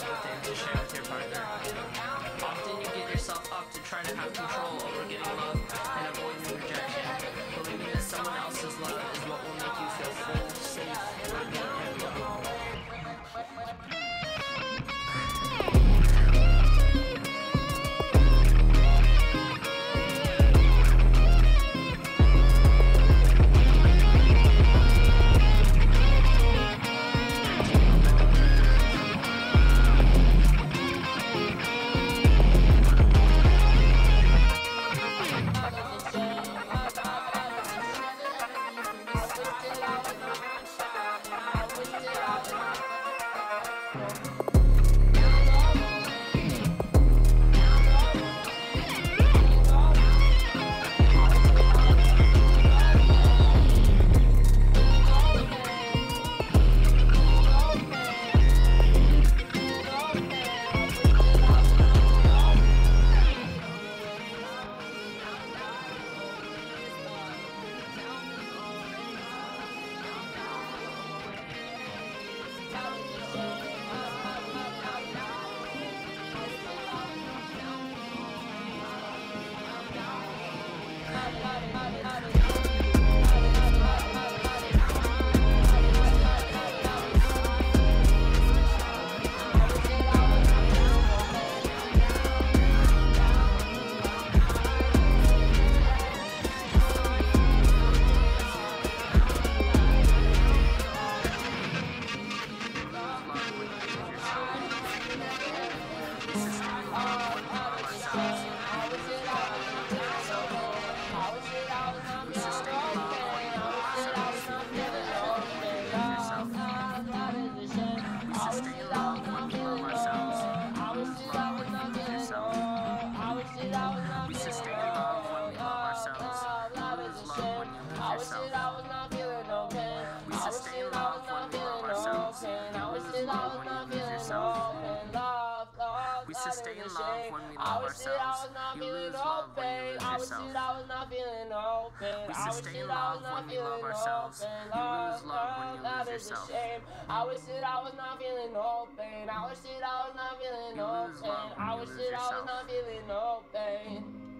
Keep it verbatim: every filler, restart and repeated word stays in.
within to share with your partner. Often you get yourself up to try to have control over getting love and avoiding rejection. Believing that someone else's love is what will make you feel full, safe, worthy, and lovable. We sustain love when we love ourselves. You lose love when you lose yourself. We sustain love when we love ourselves. You lose love when you lose yourself. I wish that I was not feeling no pain. I wish that I was not feeling no pain. I wish that I was not feeling no pain.